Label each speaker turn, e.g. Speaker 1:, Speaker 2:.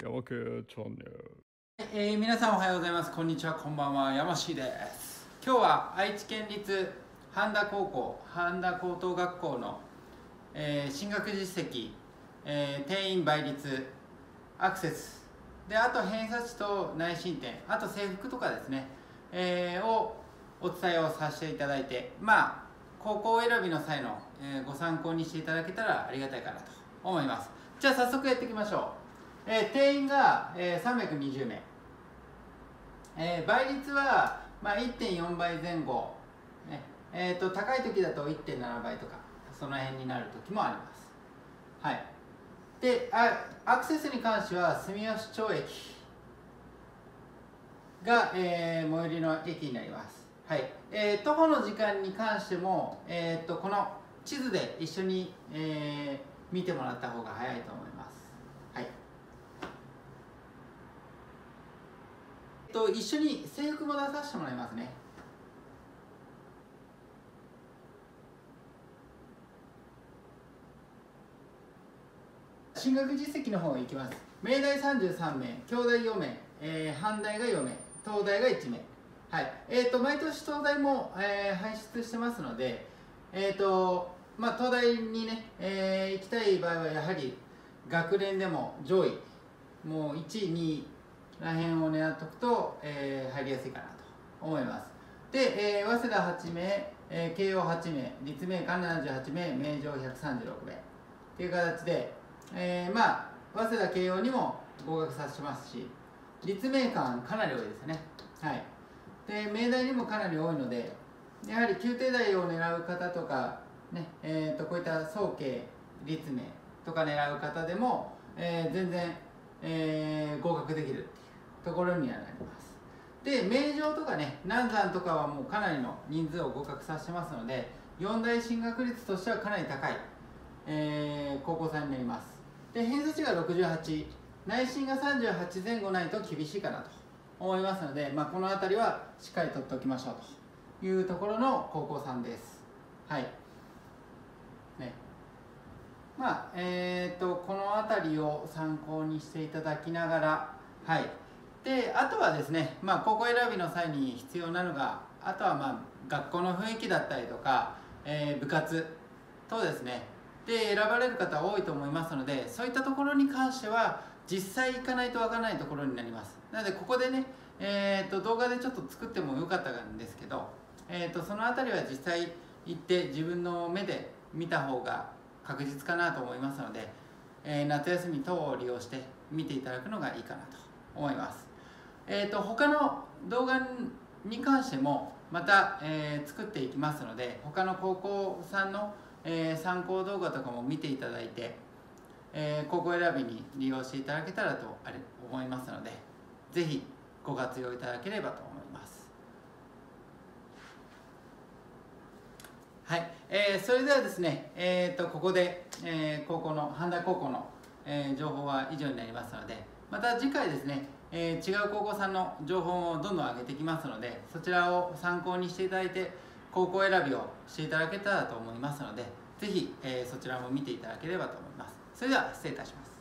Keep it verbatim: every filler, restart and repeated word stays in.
Speaker 1: 山系チャンネル。
Speaker 2: えー、皆さんおはようございます。こんにちは、こんばんは。山氏です。今日は愛知県立半田高校半田高等学校の、えー、進学実績、えー、定員倍率、アクセスで、あと偏差値と内申点、あと制服とかですね、えー、をお伝えをさせていただいて、まあ高校選びの際の、えー、ご参考にしていただけたらありがたいかなと思います。じゃあ早速やっていきましょう。えー、定員が、えー、さんびゃくにじゅうめい、えー、倍率は、まあ、いってんよんばいぜん後、ねえー、と高い時だと いってんななばいとかその辺になる時もあります。はい、であアクセスに関しては住吉町駅が、えー、最寄りの駅になります。はい、えー、徒歩の時間に関しても、えー、とこの地図で一緒に、えー、見てもらった方が早いと思います。はい、えっと、一緒に制服も出させてもらいますね。進学実績の方いきます。明大さんじゅうさんめい、京大よんめい、えー、阪大がよんめい、東大がいちめい。はい、えーと、毎年東大も、えー、輩出してますので、えーとまあ、東大にね、えー、行きたい場合はやはり学年でも上位、もういちい、にいらへんを狙っておくと、えー、入りやすいかなと思います。で、えー、早稲田はちめい、えー、慶応はちめい、立命館ななじゅうはちめい、名城ひゃくさんじゅうろくめいという形で、えー、まあ早稲田慶応にも合格させてますし、立命館かなり多いですね。はい、で明大にもかなり多いので、やはり宮廷大を狙う方とか、ねえー、とこういった早慶立命とか狙う方でも、えー、全然、えー、合格できるっていうところにはなります。で名城とかね南山とかはもうかなりの人数を合格させてますので、よん大進学率としてはかなり高い、えー、高校さんになります。で偏差値がろくじゅうはち、内申がさんじゅうはちぜん後ないと厳しいかなと思いますので、まあ、この辺りはしっかり取っておきましょうというところの高校さんです。はいね、まあえー、とこの辺りを参考にしていただきながら、はい、であとはですね、まあ、高校選びの際に必要なのが、あとはまあ学校の雰囲気だったりとか、えー、部活等ですねで選ばれる方多いと思いますので、そういったところに関しては実際行かないとわからないところになります。なのでここでね、えー、と動画でちょっと作ってもよかったんですけど、えー、とその辺りは実際行って自分の目で見た方が確実かなと思いますので、えー、夏休み等を利用して見ていただくのがいいかなと思います。えー、と他の動画に関してもまた、えー、作っていきますので、他の高校さんの、えー、参考動画とかも見ていただいて、えー、高校選びに利用していただけたらと思いますので、ぜひご活用いただければと思います。はい、えー、それではですね、えー、とここで、えー、高校の半田高校の、えー、情報は以上になりますので、また次回ですね、えー、違う高校さんの情報をどんどん上げていきますので、そちらを参考にしていただいて高校選びをしていただけたらと思いますので、ぜひ、えー、そちらも見ていただければと思います。それでは失礼いたします。